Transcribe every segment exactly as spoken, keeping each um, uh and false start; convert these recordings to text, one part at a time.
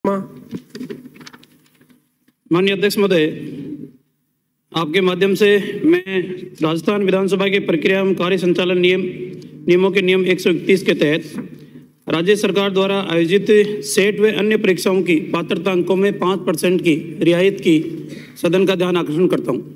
माननीय अध्यक्ष महोदय, आपके माध्यम से मैं राजस्थान विधानसभा के प्रक्रिया एवं कार्य संचालन नियम नियमों के नियम एक सौ इकतीस के तहत राज्य सरकार द्वारा आयोजित सेट व अन्य परीक्षाओं की पात्रता अंकों में पाँच परसेंट की रियायत की सदन का ध्यान आकर्षण करता हूं।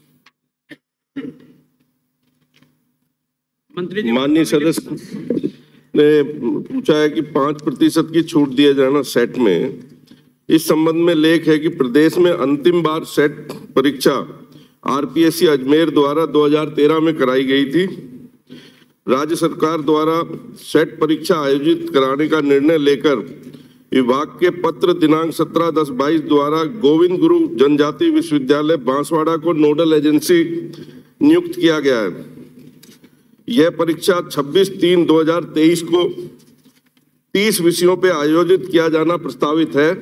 मंत्री जी, माननीय सदस्य ने पूछा है कि पाँच प्रतिशत की छूट दिया जाना सेट में। इस संबंध में लेख है कि प्रदेश में अंतिम बार सेट परीक्षा आरपीएससी अजमेर द्वारा दो हज़ार तेरह में कराई गई थी। राज्य सरकार द्वारा सेट परीक्षा आयोजित कराने का निर्णय लेकर विभाग के पत्र दिनांक सत्रह दस बाईस द्वारा गोविंद गुरु जनजाति विश्वविद्यालय बांसवाड़ा को नोडल एजेंसी नियुक्त किया गया है। यह परीक्षा छब्बीस तीन दो हज़ार तेईस को तीस विषयों पर आयोजित किया जाना प्रस्तावित है।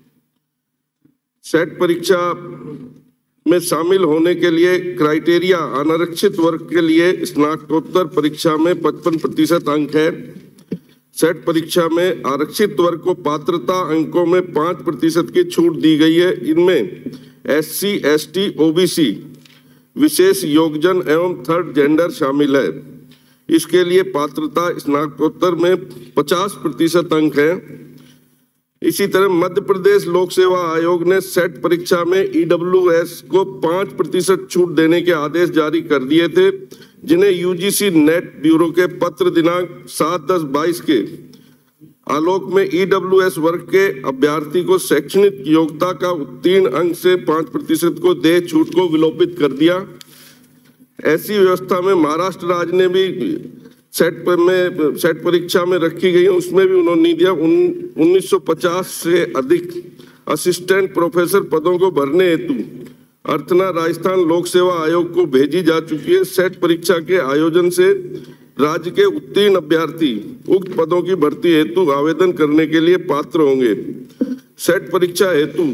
सेट परीक्षा में शामिल होने के लिए क्राइटेरिया अनारक्षित वर्ग के लिए स्नातकोत्तर परीक्षा में पचपन प्रतिशत अंक है। सेट परीक्षा में आरक्षित वर्ग को पात्रता अंकों में पाँच प्रतिशत की छूट दी गई है। इनमें S C, S T, O B C, विशेष योगजन एवं थर्ड जेंडर शामिल है। इसके लिए पात्रता स्नातकोत्तर में पचास प्रतिशत अंक है। इसी तरह मध्य प्रदेश लोक सेवा आयोग ने सेट परीक्षा में ई डब्ल्यू एस को पाँच प्रतिशत छूट देने के आदेश जारी कर दिए थे, जिन्हें U G C NET bureau के पत्र दिनांक सात दस बाईस के आलोक में ई डब्ल्यू एस वर्ग के अभ्यर्थी को शैक्षणिक योग्यता का उत्तीर्ण अंक से पाँच प्रतिशत को दे छूट को विलोपित कर दिया। ऐसी व्यवस्था में महाराष्ट्र राज्य ने भी सेट पर में सेट परीक्षा में रखी गई है, उसमें भी उन्होंने नहीं दिया। उन उन्नीस सौ पचास से अधिक असिस्टेंट प्रोफेसर पदों को भरने हेतु अर्थना राजस्थान लोक सेवा आयोग को भेजी जा चुकी है। सेट परीक्षा के आयोजन से राज्य के उत्तीर्ण अभ्यर्थी उक्त पदों की भर्ती हेतु आवेदन करने के लिए पात्र होंगे। सेट परीक्षा हेतु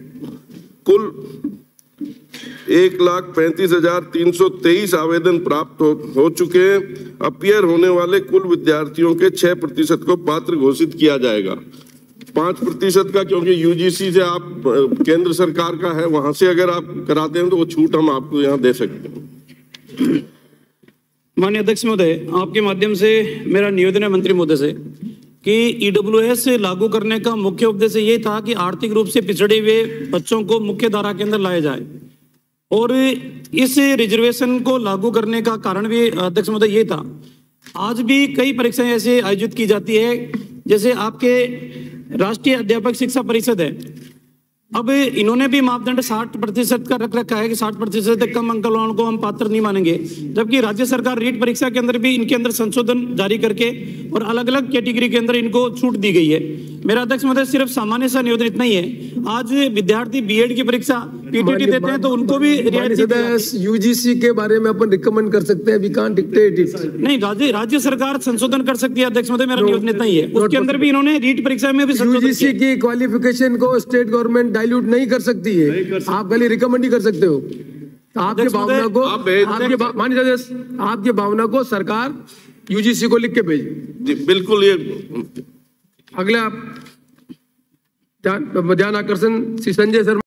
कुल एक लाख पैंतीस हजार तीन सौ तेईस आवेदन प्राप्त हो, हो चुके हैं। अपियर होने वाले कुल विद्यार्थियों के छह प्रतिशत को पात्र घोषित किया जाएगा। पाँच प्रतिशत का, क्योंकि यू जी सी से आप केंद्र सरकार का है, वहां से अगर आप कराते हैं तो वो छूट हम आपको यहाँ दे सकते हैं। माननीय अध्यक्ष महोदय, आपके माध्यम से मेरा निवेदन है मंत्री महोदय से कि ई डब्ल्यू एस लागू करने का मुख्य उद्देश्य ये था कि आर्थिक रूप से पिछड़े हुए बच्चों को मुख्य धारा के अंदर लाया जाए, और इस रिजर्वेशन को लागू करने का कारण भी अध्यक्ष महोदय ये था। आज भी कई परीक्षाएं ऐसे आयोजित की जाती है, जैसे आपके राष्ट्रीय अध्यापक शिक्षा परिषद है। अब इन्होंने भी मापदंड साठ प्रतिशत का रख रखा है कि साठ प्रतिशत से कम अंक वालों को हम पात्र नहीं मानेंगे, जबकि राज्य सरकार रीट परीक्षा के अंदर भी इनके अंदर संशोधन जारी करके और अलग अलग कैटेगरी के अंदर इनको छूट दी गई है। मेरा अध्यक्ष महोदय सिर्फ सामान्य सा निवेदन इतना ही है, आज विद्यार्थी बीएड की परीक्षा पीटीटी देते हैं तो उनको भी यूजीसी के बारे में अपन रिकमेंड कर सकते हैं, वी कांट डिक्टेट इट। नहीं, राज्य राज्य सरकार संशोधन कर सकती है अध्यक्ष महोदय, मेरा निवेदन इतना ही है। उसके अंदर भी इन्होंने रीट परीक्षा में भी यूजीसी की क्वालिफिकेशन को स्टेट गवर्नमेंट डाइल्यूट नहीं कर सकती है, आप खाली रिकमेंड ही कर सकते हो। आपकी भावना को आपके माननीय सदस्य आपकी भावना को सरकार यूजीसी को लिख के भेजे। बिल्कुल। ये अगला ध्यान आकर्षण श्री संजय शर्मा।